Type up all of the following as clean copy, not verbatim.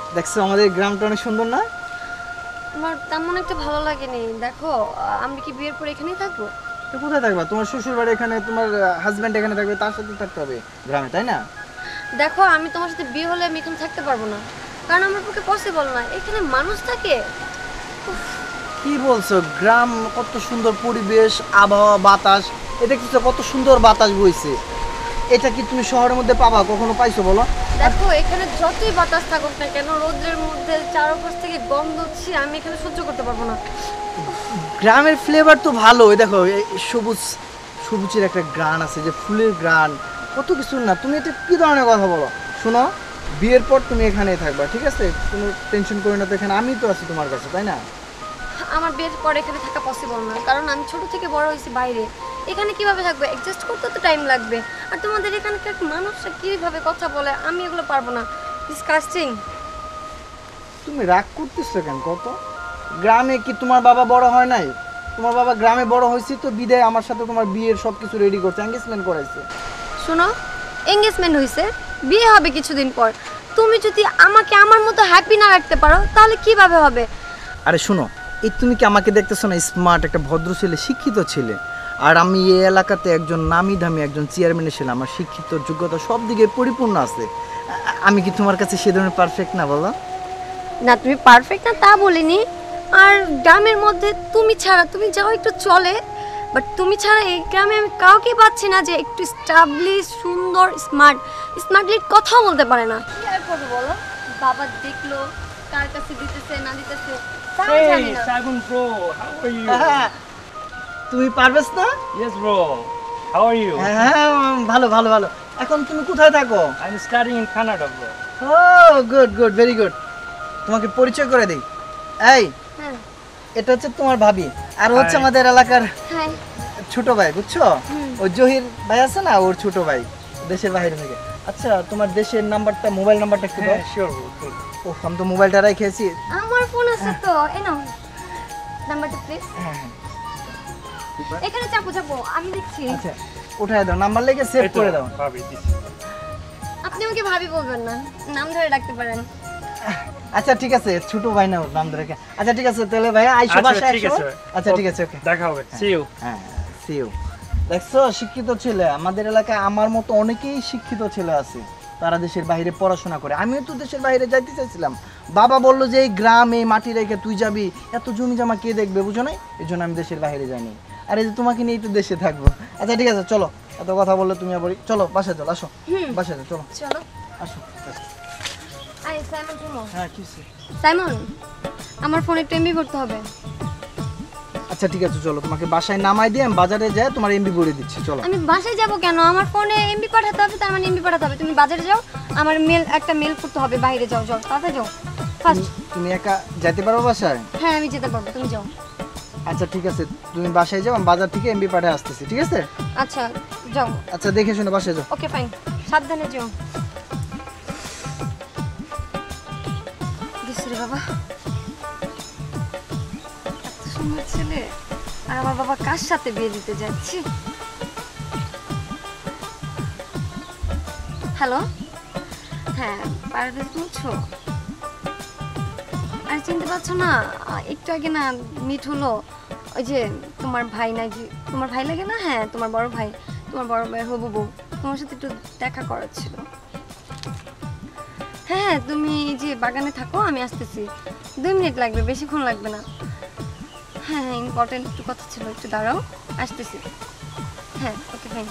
দেখছো আমাদের গ্রামটা অনেক সুন্দর না? আমার তেমন একটা ভালো লাগেনি। দেখো, আমরা কি বিয়ের পর এখানেই থাকবো? তো কোথায় থাকবা? তোমার শ্বশুর বাড়ি এখানে, তোমার হাজবেন্ড এখানে থাকবে, তার সাথে থাকতে হবে গ্রামে, তাই না? দেখো, আমি তোমার সাথে বিয়ে হলে আমি এখানে থাকতে পারবো না, কারণ আমার পক্ষে পসিবল না। এখানে মানুষ থাকে। কি বলছো? গ্রাম কত সুন্দর পরিবেশ, আবহাওয়া, বাতাস। এটা কিছু কত সুন্দর বাতাস বইছে। এটা কি তুমি শহরের মধ্যে পাবা? কখনো পাইছো বলো? দেখো, এখানে যতই বাতাস থাকুক না কেন, রোদের মধ্যে চারপাশ থেকে গন্ধ হচ্ছে, আমি এখানে সহ্য করতে পারবো না। গ্রামের ফ্লেভার তো ভালো। দেখো এই সবুজ, সবুজের একটা গ্রান আছে, যে ফুলের গ্রান, কত কিছু না। তুমি এটা কি ধরনের কথা বলো? শোনো, বিয়ের পর তুমি এখানেই থাকবা, ঠিক আছে? কোনো টেনশন করি না তো, এখানে আমি তো আছি তোমার কাছে, তাই না? আমার বিয়ের পর এখানে থাকা পসিবল না, কারণ আমি ছোট থেকে বড় হয়েছি বাইরে। এখানে কিভাবে থাকবো? অ্যাডজাস্ট করতে তো টাইম লাগবে। আর তোমাদের এখানকার মানুষরা কিভাবে কথা বলে, আমি এগুলো পারবো না। ডিসকাস্টিং। তুমি রাগ করতেছো কেন কত? গ্রামে কি তোমার বাবা বড় হয় নাই? তোমার বাবা গ্রামে বড় হয়েছে তো বিদায় আমার সাথে তোমার বিয়ের সব কিছু রেডি করছে, এঙ্গেজমেন্ট করাইছে। শোনো, এঙ্গেজমেন্ট হয়েছে, বিয়ে হবে কিছুদিন পর। তুমি যদি আমাকে আমার মতো হ্যাপি না রাখতে পারো, তাহলে কিভাবে হবে? আরে শোনো, এই তুমি কি আমাকে দেখতেছো না? স্মার্ট একটা ভদ্র ছেলে, শিক্ষিত ছেলে। আর আমি এই এলাকাতে একজন নামি দামি একজন চেয়ারম্যানের ছেলে। আমার শিক্ষিত যোগ্যতা সব দিকে পরিপূর্ণ আছে। আমি কি তোমার কাছে সে ধরনের পারফেক্ট না বলো? না, তুমি পারফেক্ট না তা বলিনি। আর গ্রামের মধ্যে তুমি ছাড়া, তুমি যাও একটু চলে, বাট তুমি ছাড়া এই গ্রামে আমি কাউকে পাচ্ছি না যে একটু স্টাবলিশ, সুন্দর, স্মার্টলি কথাও বলতে পারে না। কি আর করবো বলো? বাবা দেখলো, কার কাছে দিতেছে না দিতেছে তাও জানি Hey, না। Saymon bro, how are you? তুমি পারবেস না? Yes bro, how are you? হ্যাঁ, ভালো ভালো ভালো। এখন তুমি কোথায় থাকো? I'm studying in Canada bro. ও গুড গুড, ভেরি গুড। তোমাকে পরিচয় করে দিই। এই, হ্যাঁ এটা হচ্ছে তোমার ভাবি, আর হচ্ছে Hi. আমাদের এলাকার হ্যাঁ। ছোট ভাই, বুঝছো? ওই জহির ভাই আছে না, ওর ছোট ভাই, দেশের বাইরে থেকে। আচ্ছা, তোমার দেশের নাম্বারটা, মোবাইল নাম্বারটা একটু দাও। Yeah, sure bro. Cool. ও, আমি তো মোবাইলটা রেখেছি। আমার ফোন আছে তো, এই নাও নাম্বারটা প্লিজ। হ্যাঁ হ্যাঁ, এখানে চাপো চাপো, আমি দেখছি। আচ্ছা উঠায় দাও, নাম্বার লিখে সেভ Hey, করে দাও। Bobby, this. আপনি আমাকে ভাবি বলবেন না, নাম ধরে ডাকতে পারেন। আচ্ছা ঠিক আছে, ছোট ভাই না ওর নাম ধরে রেখে। আচ্ছা ঠিক আছে, তাহলে ভাই আইসো আচ্ছা, বাসায় ঠিক একশো। আছে। আচ্ছা ঠিক আছে, ওকে। দেখা হবে। See you. হ্যাঁ, সি ইউ। দেখছো, শিক্ষিত ছেলে। আমাদের এলাকায় আমার মতো অনেকেই শিক্ষিত ছেলে আছে, তারা দেশের বাইরে পড়াশোনা করে। আমিও তো দেশের বাইরে যাইতে চাইছিলাম, বাবা বললো যে এই গ্রাম, এই মাটি রেখে তুই যাবি, এত জমি জমা কে দেখবে, বুঝো নাই? এই জন্য আমি দেশের বাইরে যাইনি। আর এই যে তোমাকে নিয়ে একটু দেশে থাকবো। আচ্ছা ঠিক আছে, চলো, এত কথা বললে তুমি আবার চলো বাসায় চলো, আসো বাসায় চলো, চলো। আসো। আরে সাইমন, শুনো। হ্যাঁ, কিসে? সাইমন, আমার ফোনে একটু এমবি করতে হবে। আচ্ছা ঠিক আছে, চলো, তোমাকে বাসায় নামাই দিয়ে আমি বাজারে যাই, তোমার এমবি ভরে দিচ্ছি, চলো। আমি বাসায় যাব কেন? আমার ফোনে এমবি পাঠাতে হবে, তার মানে এমবি পাঠাতে হবে। তুমি বাজারে যাও, আমার একটা মেল করতে হবে, বাইরে যাও, যাও তাড়াতাড়ি যাও ফার্স্ট। তুমি একা যাইতে পারো বাসায়? হ্যাঁ, আমি যেতে পারবো, তুমি যাও। আচ্ছা ঠিক আছে, তুমি বাসায় যাও, আমি বাজার থেকে এমবি পাঠিয়ে আসতেছি, ঠিক আছে? আচ্ছা যাও। আচ্ছা, দেখে শুনে বাসায় যাও। ওকে ফাইন, সাবধানে যাও। গেছে বাবা, এত সুন্দর ছেলে, আর আমার বাবা কার সাথে বিয়ে দিতে যাচ্ছি? হ্যালো, হ্যাঁ পারভেজ বলছো? আর চিনতে পারছো না? একটু আগে না মিট হলো, ওই যে তোমার ভাই না, যে তোমার ভাই লাগে না? হ্যাঁ, তোমার বড় ভাই, তোমার বড় ভাইয়ের হবু বউ, তোমার সাথে একটু দেখা করার ছিল। হ্যাঁ, তুমি যে বাগানে থাকো, আমি আসতেছি। 2 মিনিট লাগবে, বেশিক্ষণ লাগবে না। হ্যাঁ হ্যাঁ, ইম্পর্টেন্ট একটু কথা ছিল, একটু দাঁড়াও, আসতেছি। হ্যাঁ ওকে ফাইন।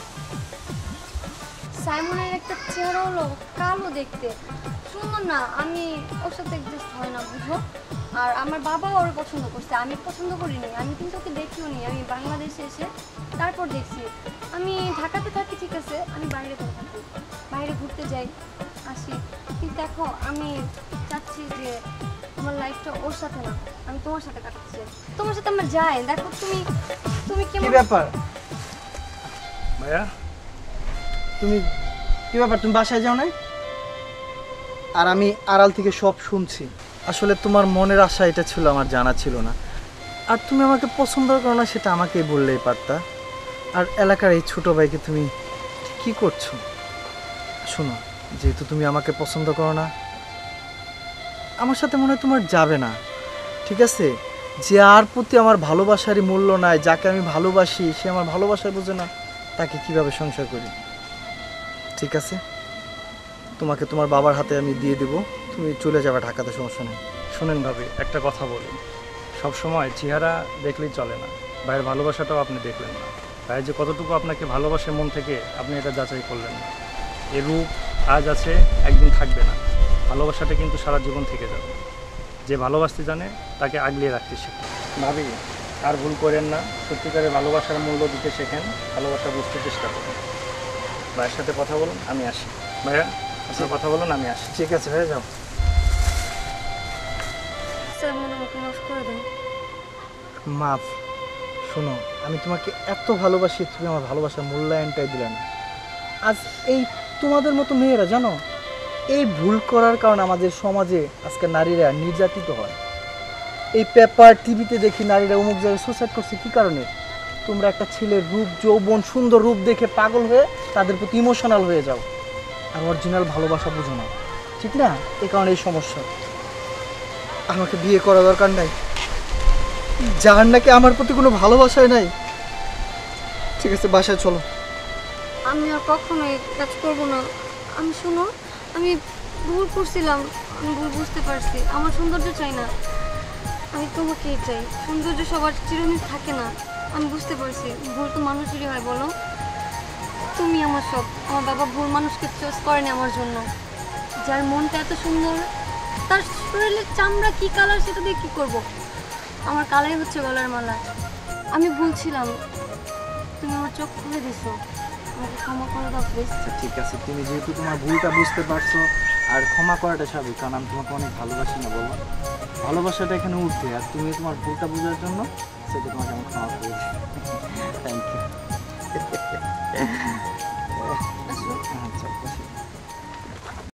সাইমনের একটা চেহারা হলো কালো দেখতে, সুন্দর না, আমি ওর সাথে অ্যাডজাস্ট হয় না, বুঝো? আর আমার বাবা ওর পছন্দ করছে, আমি পছন্দ করিনি। আমি কিন্তু ওকে দেখিও নি, আমি বাংলাদেশে এসে তারপর দেখছি। আমি ঢাকাতে থাকি, ঠিক আছে, আমি বাইরে করে থাকি, বাইরে ঘুরতে যাই আসি, কিন্তু দেখো আমি চাচ্ছি যে তোমার লাইফটা ওর সাথে না, আমি তোমার সাথে কাটাতে চাই। তোমার সাথে আমার যাই, দেখো তুমি তুমি কি কেমন। ব্যাপার? ভাইয়া, তুমি কি ব্যাপার, তুমি বাসায় যাও না? আর আমি আড়াল থেকে সব শুনছি। আসলে তোমার মনের আশা এটা ছিল, আমার জানা ছিল না। আর তুমি আমাকে পছন্দ করো না, সেটা আমাকেই বললেই পারতা। আর এলাকার এই ছোট ভাইকে তুমি কি করছো? শোনো, যেহেতু তুমি আমাকে পছন্দ করো না, আমার সাথে মনে হয় তোমার যাবে না, ঠিক আছে? যে আর প্রতি আমার ভালোবাসারই মূল্য নাই, যাকে আমি ভালোবাসি সে আমার ভালোবাসা বোঝে না, তাকে কিভাবে সংসার করি? ঠিক আছে, তোমাকে তোমার বাবার হাতে আমি দিয়ে দেবো, তুমি চলে যাবে ঢাকাতে, সমস্যা নেই। শোনেন ভাবি, একটা কথা বলি, সবসময় চেহারা দেখলেই চলে না, ভাইয়ের ভালোবাসাটাও আপনি দেখলেন না। ভাই যে কতটুকু আপনাকে ভালোবাসে মন থেকে, আপনি এটা যাচাই করলেন না। এ রূপ আজ আছে, একদিন থাকবে না। ভালোবাসাটা কিন্তু সারা জীবন থেকে যাবে। যে ভালোবাসতে জানে তাকে আগলিয়ে রাখতে শেখেন। ভাবি, আর ভুল করেন না, সত্যিকারের ভালোবাসার মূল্য দিতে শেখেন, ভালোবাসা বুঝতে চেষ্টা করুন। ভাইয়ের সাথে কথা বলুন, আমি আসি। ভাইয়া, আপনার কথা বলুন, আমি আসি। ঠিক আছে ভাই, যাও। স্যার মনে আমাকে মাফ করে দেন। মাফ? শোনো, আমি তোমাকে এত ভালোবাসি, তুমি আমার ভালোবাসার মূল্যায়নটাই দিলে না। আজ এই তোমাদের মতো মেয়েরা জানো, এই ভুল করার কারণে আমাদের সমাজে আজকে নারীরা নির্যাতিত হয়। এই পেপার টিভিতে দেখি নারীরা অমুক জায়গায় সুসাইড করছে, কী কারণে? তোমরা একটা ছেলের রূপ, যৌবন, সুন্দর রূপ দেখে পাগল হয়ে তাদের প্রতি ইমোশনাল হয়ে যাও, আর অরিজিনাল ভালোবাসা বুঝো না, ঠিক না? এই কারণে এই সমস্যা। আমাকে বিয়ে করা দরকার নাই, যার নাকি আমার প্রতি কোনো ভালোবাসাই নাই। ঠিক আছে, বাসায় চলো। আমি আর কখনো এই কাজ করবো না। আমি শোনো, আমি ভুল করছিলাম, আমি ভুল বুঝতে পারছি। আমার সৌন্দর্য চাই না, আমি তোমাকেই চাই। সৌন্দর্য সবার চিরদিন থাকে না, আমি বুঝতে পারছি। ভুল তো মানুষেরই হয়, বলো? তুমি আমার সব। আমার বাবা ভুল মানুষকে চয়েস করেনি আমার জন্য। যার মনটা এত সুন্দর, তার শরীরের চামড়া কি কালার সেটা দিয়ে কী করবো? আমার কালাই হচ্ছে গলার মালা। আমি ভুলছিলাম, তুমি আমার চোখ খুলে দিছো। আমাকে ক্ষমা করে দাও প্লিজ। আচ্ছা ঠিক আছে, তুমি যেহেতু তোমার ভুলটা বুঝতে পারছো, আর ক্ষমা করাটা স্বাভাবিক, কারণ আমি তোমাকে অনেক ভালোবাসি না, বলো? ভালোবাসাটা এখানে উঠবে, আর তুমি তোমার ভুলটা বোঝার জন্য সেটা তোমাকে আমি ক্ষমা করেছি।